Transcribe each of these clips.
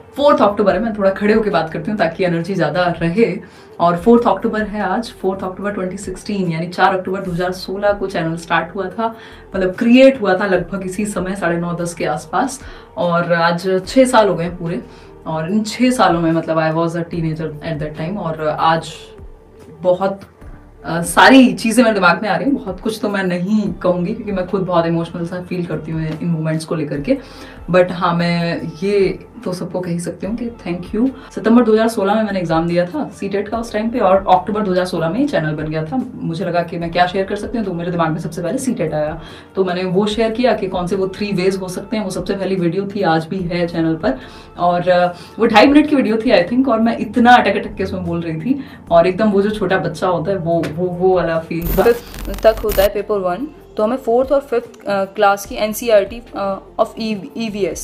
4 अक्टूबर है, मैं थोड़ा खड़े होकर बात करती हूँ ताकि एनर्जी ज़्यादा रहे। और 4 अक्टूबर है आज, 4 अक्टूबर 2016, यानी 4 अक्टूबर 2016 को चैनल स्टार्ट हुआ था, मतलब क्रिएट हुआ था लगभग इसी समय 9:30-10 के आसपास। और आज 6 साल हो गए पूरे। और इन 6 सालों में मतलब I was a teenager at that time. और आज बहुत सारी चीज़ें मेरे दिमाग में आ रही हैं। बहुत कुछ तो मैं नहीं कहूँगी क्योंकि मैं खुद बहुत इमोशनल सा फील करती हूँ इन मोमेंट्स को लेकर के। बट हाँ, मैं ये तो सबको कह ही सकती हूँ कि थैंक यू। सितंबर 2016 में मैंने एग्जाम दिया था सीटेट का उस टाइम पे, और अक्टूबर 2016 में ही चैनल बन गया था। मुझे लगा कि मैं क्या शेयर कर सकती हूँ, तो मेरे दिमाग में सबसे पहले सीटेट आया। तो मैंने वो शेयर किया कि कौन से वो 3 वेज हो सकते हैं। वो सबसे पहली वीडियो थी, आज भी है चैनल पर। और वो 2.5 मिनट की वीडियो थी आई थिंक। और मैं इतना अटक अटक के उसमें बोल रही थी, और एकदम वो जो छोटा बच्चा होता है वो वाला फील तक होता है पेपर 1। तो हमें 4th और 5th क्लास की NCERT of EVS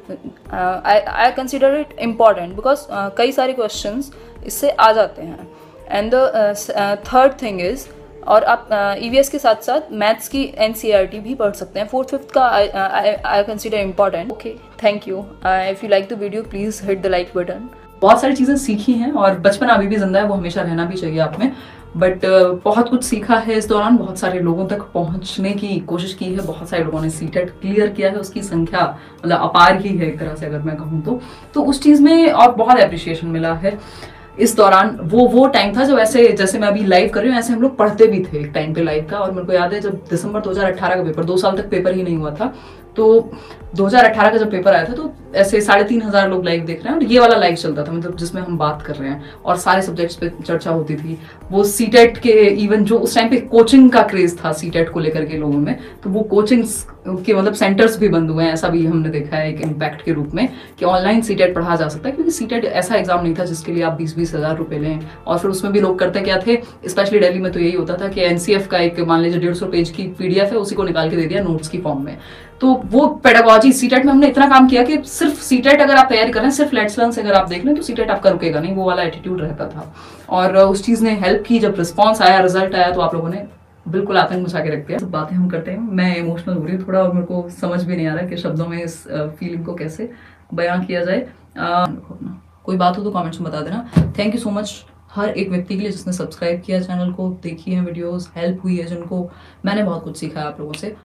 I consider it important because कई सारे क्वेश्चंस इससे आ जाते हैं। And the third thing is, और आप EVS के साथ साथ मैथ्स की NCERT भी पढ़ सकते हैं। 4th 5th का I consider important. Okay, thank you. If you like the video please hit the like button. बहुत सारी चीज़ें सीखी हैं, और बचपन अभी भी जिंदा है, वो हमेशा रहना भी चाहिए आप में। बट बहुत कुछ सीखा है इस दौरान। बहुत सारे लोगों तक पहुंचने की कोशिश की है। बहुत सारे लोगों ने सीटेट क्लियर किया है, उसकी संख्या मतलब अपार ही है एक तरह से अगर मैं कहूँ तो उस चीज़ में और बहुत अप्रिशिएशन मिला है इस दौरान। वो टाइम था जब ऐसे जैसे मैं अभी लाइव कर रही हूँ ऐसे हम लोग पढ़ते भी थे एक टाइम पे लाइव का। और मेरे को याद है जब दिसंबर 2018 का पेपर, 2 साल तक पेपर ही नहीं हुआ था, तो 2018 का जब पेपर आया था तो ऐसे 3,500 लोग लाइव देख रहे हैं, और ये वाला लाइव चलता था मतलब जिसमें हम बात कर रहे हैं और सारे सब्जेक्ट्स पे चर्चा होती थी। वो सीटेट के इवन जो उस टाइम पे कोचिंग का क्रेज था सीटेट को लेकर के लोगों में, तो वो कोचिंग्स के मतलब सेंटर्स भी बंद हुए हैं। ऐसा भी हमने देखा है एक इम्पैक्ट के रूप में कि ऑनलाइन सीटेट पढ़ा जा सकता है, क्योंकि सीटेट ऐसा एग्जाम नहीं था जिसके लिए आप 20-20 हज़ार रुपए लें। और फिर उसमें भी लोग करते क्या थे, स्पेशली दिल्ली में तो यही होता था कि NCF का एक मान लीजिए 150 पेज की PDF है, उसी को निकाल के दे दिया नोट्स की फॉर्म में। तो वो पेडागोजी सीटेट में हमने इतना काम किया कि सिर्फ सीटेट अगर आप तैयारी कर रहे हैं, सिर्फ लेट्स लर्न से अगर आप देख लें तो सीटेट आपका रुकेगा नहीं, वो वाला एटीट्यूड रहता था। और उस चीज़ ने हेल्प की। जब रिस्पॉन्स आया, रिजल्ट आया, तो आप लोगों ने बिल्कुल आतंक मचा के रख दिया। बातें हम करते हैं, मैं इमोशनल हो रही हूँ थोड़ा, और मेरे को समझ भी नहीं आ रहा कि शब्दों में इस फीलिंग को कैसे बयां किया जाए। कोई बात हो तो कमेंट्स में बता देना। थैंक यू सो मच हर एक व्यक्ति के लिए जिसने सब्सक्राइब किया चैनल को, देखी है वीडियोस, हेल्प हुई है जिनको। मैंने बहुत कुछ सीखा है आप लोगों से।